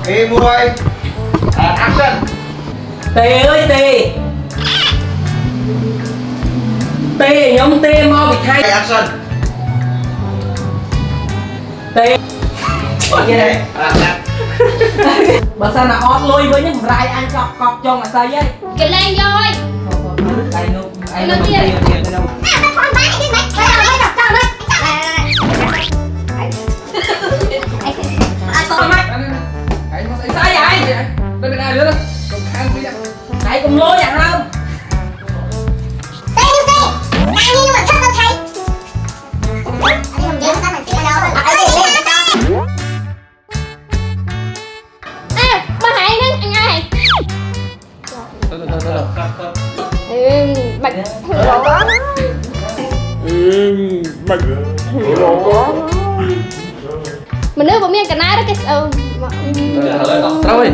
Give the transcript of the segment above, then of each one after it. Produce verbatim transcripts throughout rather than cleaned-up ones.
Đi môi. Action. Tê ơi Tê. Tê nhóm Tê mau bị thay. Action. Tê. Gì đây? Bà sao là ót lôi với những rai anh cọc cọc cho mà sao vậy? Cái lên rồi. Anh nó anh nó tiền tiền đâu. Thầy cùng lôi vậy không? Tê như tê, đang như nhưng mà thất đâu thầy. Anh không dám ta mình chơi đâu. À, bà Hải đó, anh ai? Ừ, bạch thử quá. Ừ, bạch thử quá. Mình đưa vào miệng cả ná đó cái ừ. Rồi.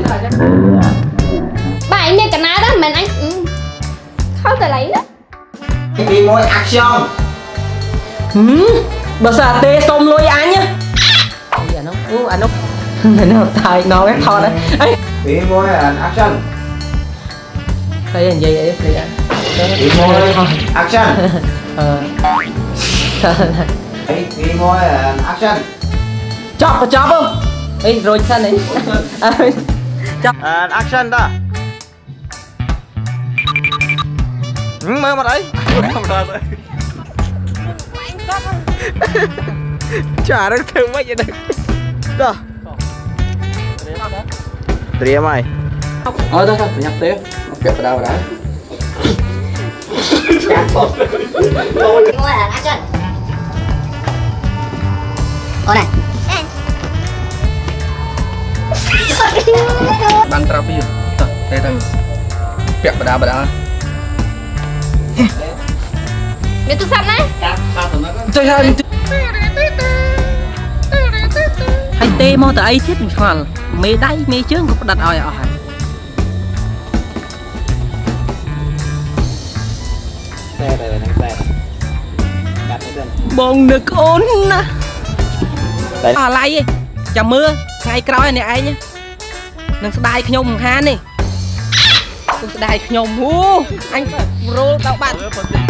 Bà anh miệng cả ná đó mình anh ừ. Khó thể lấy nữa. Đi môi action. Ừ. Bà sao Tê xông lôi anh nhá. Anh nó, ừ, anh nó nó tài nó cái thon đấy. Ấy. Đi môi action. Đây là gì vậy? Đây anh. Đi môi action. Ờ. Đi môi action. Chọc có chọc không? Ê rồi sao này? Chọc. Action đó. Ừ, mơ mà đấy. Không ra rồi. Chả được thương mấy vậy đây. Đó. Tria mày. Ờ thôi thôi, phải nhập tiếp. Kẹp vào đâu vào đấy. Ngồi là action. Ồ này. Ban trao phi. Đây đây. Kẹp vào đâu vào đó. Để tôi xăm đấy. Trời ơi. Anh Tê mau tới ấy thiết mình khoan. Mê đáy mê chướng có đặt oi ở. Xe đây là đang xe. Đặt lên. Bông được ôn nè. À lại đi. Chào mưa. Ngày cõi này ai nhá. Nâng sẽ đai nhôm ha nè. Nâng sẽ đai nhôm. Anh roll tao bạn.